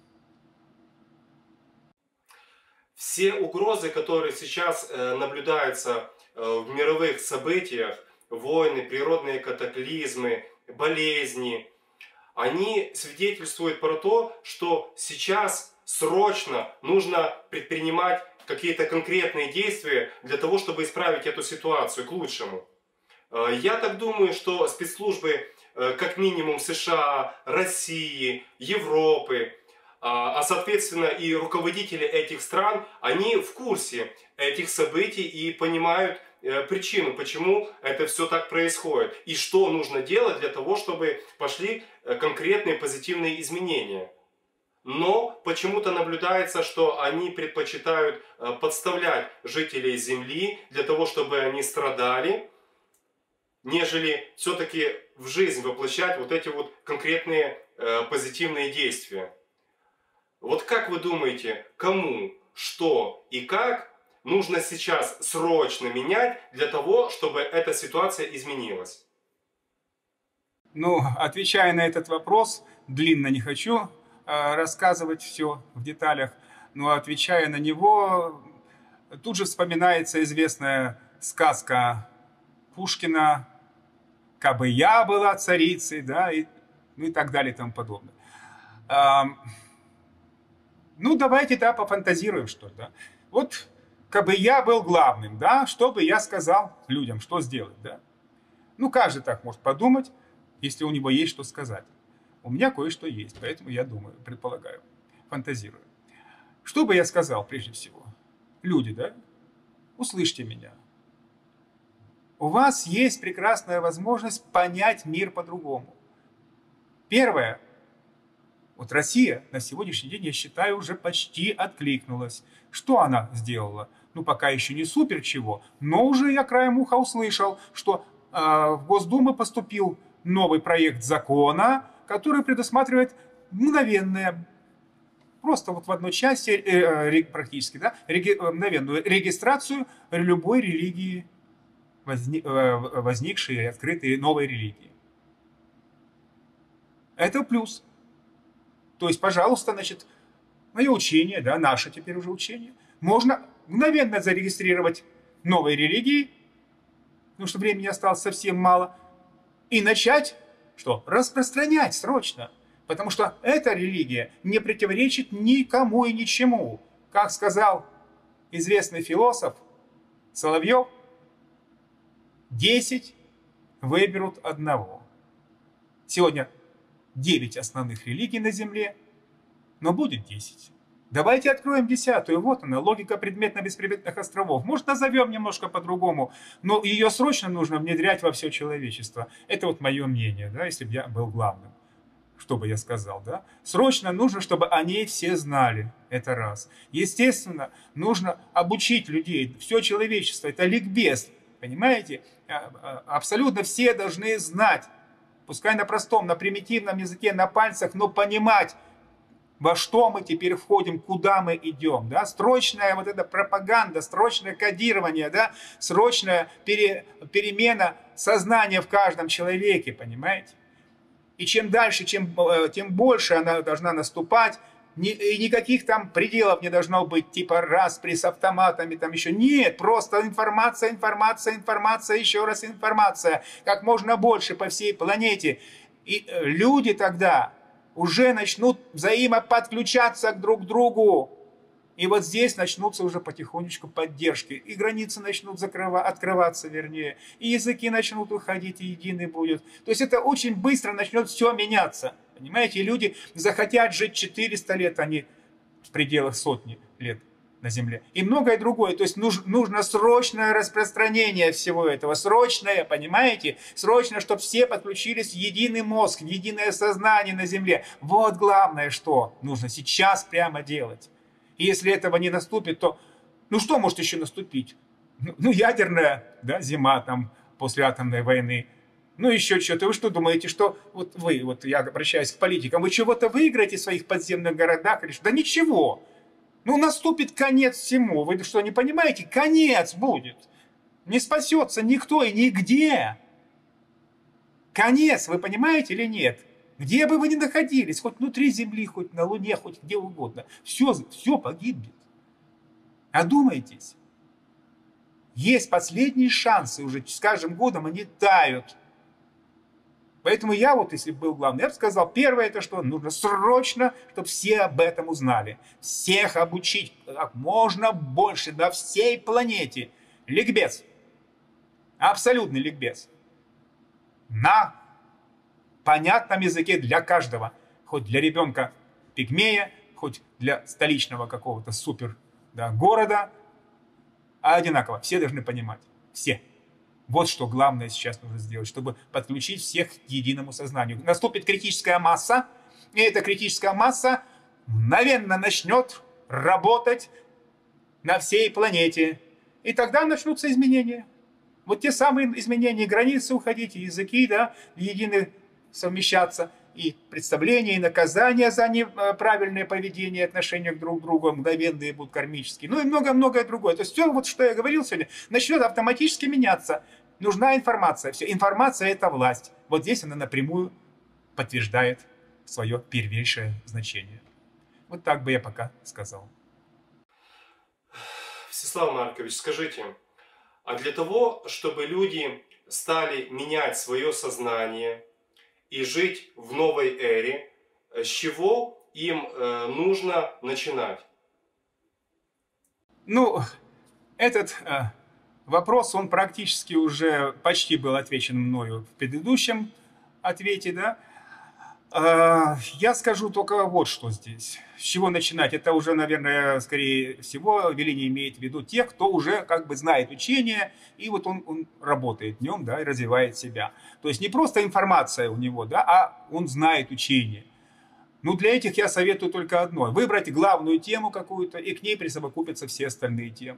C: Все угрозы, которые сейчас наблюдаются в мировых событиях, войны, природные катаклизмы, болезни, они свидетельствуют про то, что сейчас срочно нужно предпринимать какие-то конкретные действия для того, чтобы исправить эту ситуацию к лучшему. Я так думаю, что спецслужбы, как минимум США, России, Европы, а соответственно и руководители этих стран, они в курсе этих событий и понимают причину, почему это все так происходит. И что нужно делать для того, чтобы пошли конкретные позитивные изменения. Но почему-то наблюдается, что они предпочитают подставлять жителей Земли для того, чтобы они страдали, нежели все-таки в жизнь воплощать вот эти вот конкретные позитивные действия. Вот как вы думаете, кому, что и как нужно сейчас срочно менять для того, чтобы эта ситуация изменилась?
B: Ну, отвечая на этот вопрос, длинно не хочу э, рассказывать все в деталях, но отвечая на него, тут же вспоминается известная сказка Пушкина «Кабы я была царицей», да, и, ну и так далее и тому подобное. Эм, Ну, давайте, да, пофантазируем, что ли, да. Вот, как бы я был главным, да, что бы я сказал людям, что сделать, да. Ну, каждый так может подумать, если у него есть что сказать. У меня кое-что есть, поэтому я думаю, предполагаю, фантазирую. Что бы я сказал, прежде всего? люди, да, услышьте меня. У вас есть прекрасная возможность понять мир по-другому. Первое. Вот Россия на сегодняшний день, я считаю, уже почти откликнулась. Что она сделала? Ну, пока еще не супер чего, но уже я краем уха услышал, что э, в Госдуму поступил новый проект закона, который предусматривает мгновенное, просто вот в одной части, э, практически, да, реги, мгновенную регистрацию любой религии, возник, э, возникшей и открытой новой религии. Это плюс. То есть, пожалуйста, значит, мое учение, да, наше теперь уже учение, можно мгновенно зарегистрировать новые религии, потому что времени осталось совсем мало, и начать, что, распространять срочно, потому что эта религия не противоречит никому и ничему. Как сказал известный философ Соловьев, десять выберут одного. Сегодня девять основных религий на Земле, но будет десять. Давайте откроем десятую. Вот она, логика предметно-беспредметных островов. Может, назовем немножко по-другому, но ее срочно нужно внедрять во все человечество. Это вот мое мнение, да, если бы я был главным. Что бы я сказал, да? Срочно нужно, чтобы о ней все знали. Это раз. Естественно, нужно обучить людей. Все человечество. Это ликбез. Понимаете? Абсолютно все должны знать. Пускай на простом, на примитивном языке, на пальцах, но понимать, во что мы теперь входим, куда мы идем. Да? Срочная вот эта пропаганда, срочное кодирование, да? Срочная пере, перемена сознания в каждом человеке, понимаете? И чем дальше, чем, тем больше она должна наступать, и никаких там пределов не должно быть, типа распри с автоматами, там еще. Нет, просто информация, информация, информация, еще раз информация. Как можно больше по всей планете. И люди тогда уже начнут взаимоподключаться друг к другу. И вот здесь начнутся уже потихонечку поддержки. И границы начнут закрыва, открываться, вернее. И языки начнут уходить, и единый будет. То есть это очень быстро начнет все меняться. Понимаете, и люди захотят жить четыреста лет, а не в пределах сотни лет на Земле. И многое другое. То есть нужно, нужно срочное распространение всего этого. Срочное, понимаете? Срочно, чтобы все подключились в единый мозг, в единое сознание на Земле. Вот главное, что нужно сейчас прямо делать. И если этого не наступит, то ну что может еще наступить? Ну, ядерная, да, зима там после атомной войны. Ну, еще что-то. Вы что думаете, что вот вы, вот я обращаюсь к политикам, вы чего-то выиграете в своих подземных городах? Или что? Да ничего. Ну, наступит конец всему. Вы что, не понимаете? Конец будет. Не спасется никто и нигде. Конец, вы понимаете или нет? Где бы вы ни находились, хоть внутри Земли, хоть на Луне, хоть где угодно, все, все погибнет. Одумайтесь. Есть последние шансы, уже с каждым годом они тают. Поэтому я вот, если бы был главный, я бы сказал, первое, это что? Нужно срочно, чтобы все об этом узнали. Всех обучить как можно больше на всей планете. Ликбез. Абсолютный ликбез. На понятном языке для каждого. Хоть для ребенка пигмея, хоть для столичного какого-то супер, да, города. А одинаково. Все должны понимать. Все. Вот что главное сейчас нужно сделать, чтобы подключить всех к единому сознанию. Наступит критическая масса, и эта критическая масса мгновенно начнет работать на всей планете. И тогда начнутся изменения. Вот те самые изменения, границы уходить, и языки, да, едины совмещаться, и представления, и наказания за неправильное поведение, отношения друг к другу, мгновенные будут кармические, ну и много-многое другое. То есть все, вот что я говорил сегодня, начнет автоматически меняться. Нужна информация. Все, информация – это власть. Вот здесь она напрямую подтверждает свое первейшее значение. Вот так бы я пока сказал.
C: Всеслав Маркович, скажите, а для того, чтобы люди стали менять свое сознание и жить в новой эре, с чего им э, нужно начинать?
B: Ну, этот э, вопрос, он практически уже почти был отвечен мною в предыдущем ответе, да. Я скажу только вот что здесь. С чего начинать? Это уже, наверное, скорее всего, веление имеет в виду тех, кто уже как бы знает учение, и вот он, он работает в нем, да, и развивает себя. То есть не просто информация у него, да, а он знает учение. Ну, для этих я советую только одно. Выбрать главную тему какую-то, и к ней присовокупятся все остальные темы.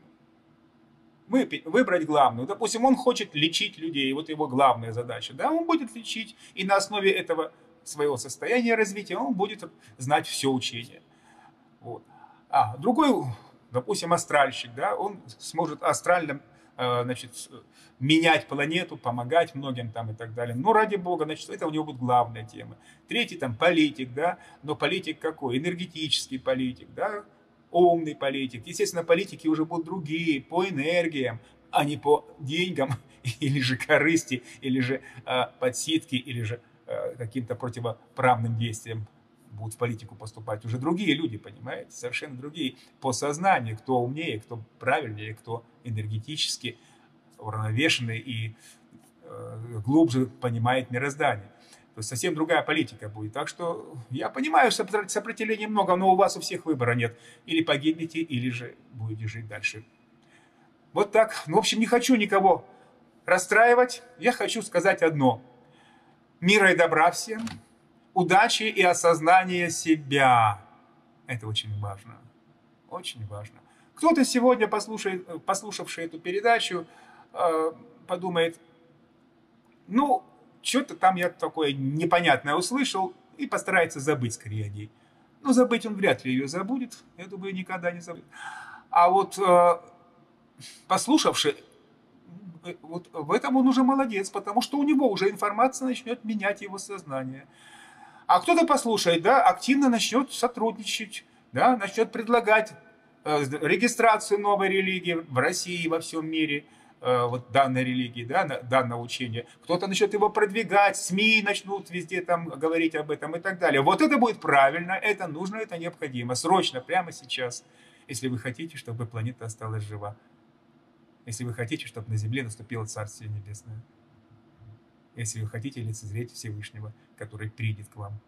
B: Выбрать главную. Допустим, он хочет лечить людей, вот его главная задача. Да, он будет лечить, и на основе этого своего состояния развития он будет знать все учение. Вот. А другой, допустим, астральщик, да, он сможет астрально, значит, менять планету, помогать многим там и так далее. Но ради Бога, значит, это у него будет главная тема. Третий там политик, да, но политик какой? Энергетический политик, да, умный политик. Естественно, политики уже будут другие, по энергиям, а не по деньгам, или же корысти, или же э, подсидки, или же э, каким-то противоправным действиям будут в политику поступать уже другие люди, понимаете, совершенно другие по сознанию, кто умнее, кто правильнее, кто энергетически уравновешенный и э, глубже понимает мироздание. То есть совсем другая политика будет. Так что я понимаю, что сопротивления много, но у вас у всех выбора нет. Или погибнете, или же будете жить дальше. Вот так. Ну, в общем, не хочу никого расстраивать. Я хочу сказать одно. Мира и добра всем. Удачи и осознания себя. Это очень важно. Очень важно. Кто-то сегодня, послушает, послушавший эту передачу, подумает, ну, что-то там я такое непонятное услышал, и постарается забыть скорее о ней. Но забыть он вряд ли ее забудет, я думаю, никогда не забудет. А вот послушавший, вот в этом он уже молодец, потому что у него уже информация начнет менять его сознание. А кто-то послушает, да, активно начнет сотрудничать, да, начнет предлагать регистрацию новой религии в России, во всем мире, вот данной религии, да, данного учения. Кто-то начнет его продвигать, СМИ начнут везде там говорить об этом и так далее. Вот это будет правильно, это нужно, это необходимо. Срочно, прямо сейчас, если вы хотите, чтобы планета осталась жива. Если вы хотите, чтобы на Земле наступило Царствие Небесное. Если вы хотите лицезреть Всевышнего, который придет к вам.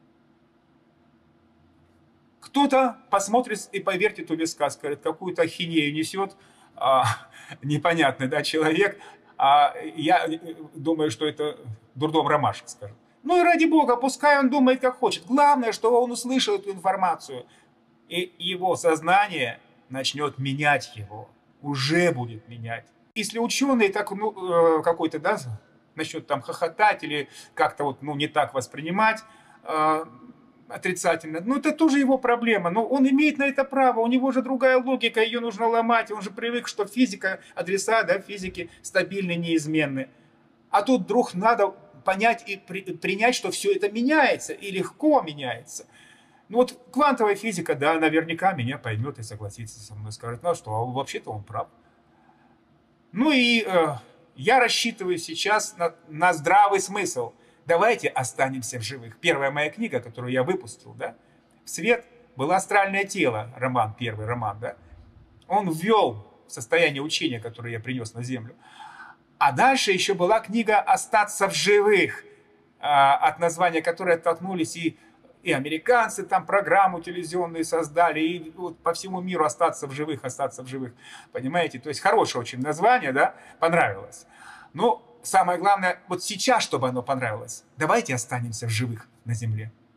B: Кто-то посмотрит и повертит у виска, скажет, какую-то ахинею несет, а, непонятный, да, человек, а я думаю, что это дурдом ромашек, скажет. Ну и ради Бога, пускай он думает, как хочет. Главное, что он услышал эту информацию, и его сознание начнет менять его, уже будет менять. Если ученый так, ну, какой-то, да, начнет там хохотать или как-то вот, ну, не так воспринимать, отрицательно. Ну, это тоже его проблема. Но он имеет на это право. У него же другая логика, ее нужно ломать. Он же привык, что физика, адреса, да, физики стабильны, неизменны. А тут вдруг надо понять и при, принять, что все это меняется и легко меняется. Ну, вот квантовая физика, да, наверняка меня поймет и согласится со мной. Скажет, ну, что, а вообще-то он прав. Ну, и э, я рассчитываю сейчас на, на здравый смысл. Давайте останемся в живых. Первая моя книга, которую я выпустил, да, в свет, было «Астральное тело», роман, первый роман, да. Он ввел в состояние учения, которое я принес на Землю. А дальше еще была книга «Остаться в живых», от названия которой оттолкнулись и, и американцы, там программу телевизионную создали, и вот по всему миру «Остаться в живых», «Остаться в живых». Понимаете? То есть хорошее очень название, да, понравилось. Но самое главное, вот сейчас, чтобы оно понравилось, давайте останемся в живых на Земле.